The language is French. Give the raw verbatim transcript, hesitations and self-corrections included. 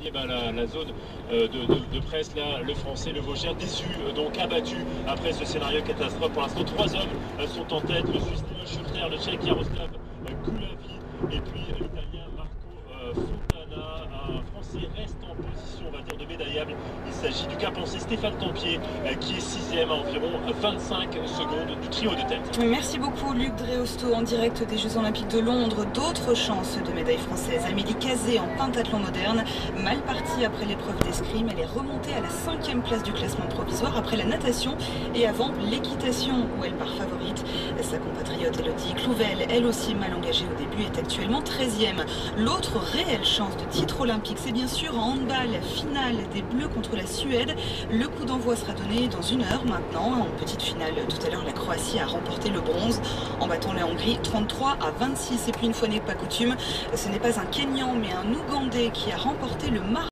Eh ben, la, la zone euh, de, de, de presse, là, le français, le Vosgien, déçu, euh, donc abattu après ce scénario catastrophe. Pour l'instant, trois hommes euh, sont en tête, le Suisse Timo Schurter, le Tchèque Jaroslav euh, Gulavi, et puis euh, l'Italien Marco euh, Fontana. Un Français reste en position, on va dire, de médaillable. Il s'agit du Capencé Stéphane Tempier, euh, qui est sixième à environ vingt-cinq secondes du trio de tête. Merci beaucoup Luc Dreosto en direct des Jeux Olympiques de Londres. D'autres chances de médaille française. Amélie Cazé en pentathlon moderne, mal partie après l'épreuve d'escrime. Elle est remontée à la cinquième place du classement provisoire après la natation et avant l'équitation où elle part favorite. Sa compatriote Elodie Clouvel, elle aussi mal engagée au début, est actuellement treizième. L'autre réelle chance de titre olympique, c'est bien sûr en handball, finale des Bleus contre la Suède. Le coup d'envoi sera donné dans une heure maintenant. En petite finale tout à l'heure, la Croatie a remporté le bronze en battant la Hongrie trente-trois à vingt-six. Et puis une fois n'est pas coutume, ce n'est pas un Kényan mais un Ougandais qui a remporté le marathon.